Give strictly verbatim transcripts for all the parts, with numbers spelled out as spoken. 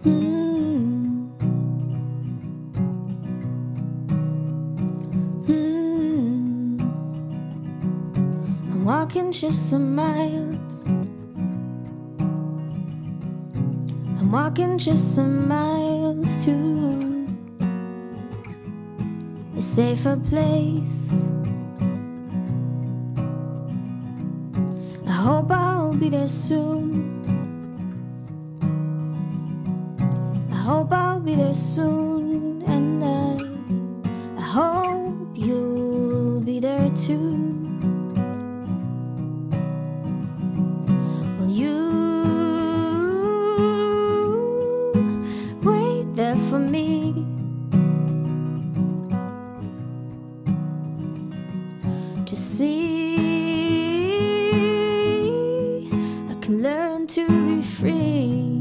Mm. Mm. I'm walking just some miles. I'm walking just some miles to a safer place. I hope I'll be there soon. I hope I'll be there soon, and I, I hope you'll be there too. Will you wait there for me to see I can learn to be free?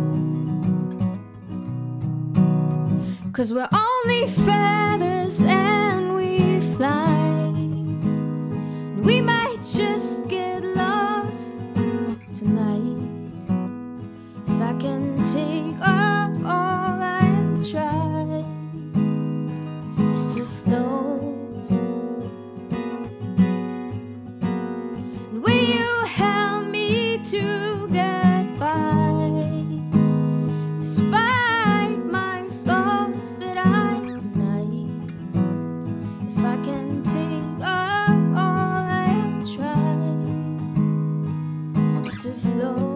'Cause we're only feathers and we fly. We might just get lost tonight. If I can take off, all I'll try is to float. And will you help me to get by, despite my flaws that I deny? If I can take off, all I'll try is to float.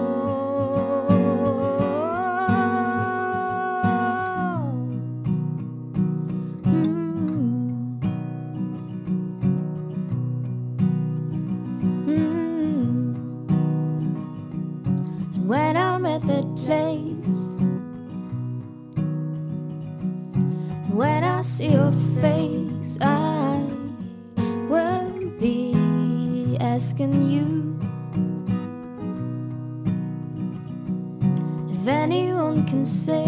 When I'm at that place, when I see your face, I will be asking you if anyone can say,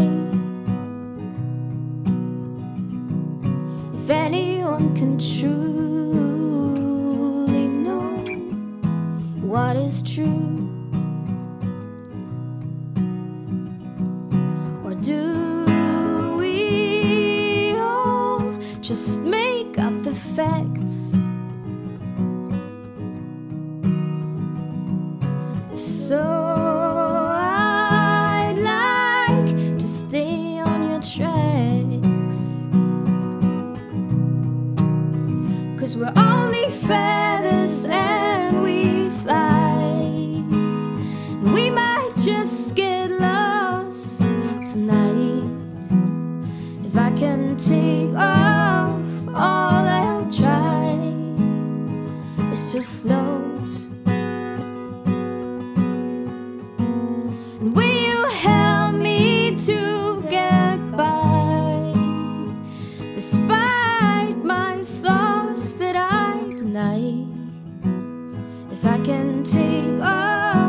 if anyone can truly know what is true. Do we all just make up the facts? If so, I'd like to stay on your tracks. 'Cause we're only feathers and we fly. And we might just get lost tonight. If I can take off, all I'll try is to float. And will you help me to get by, despite my flaws that I deny? If I can take off,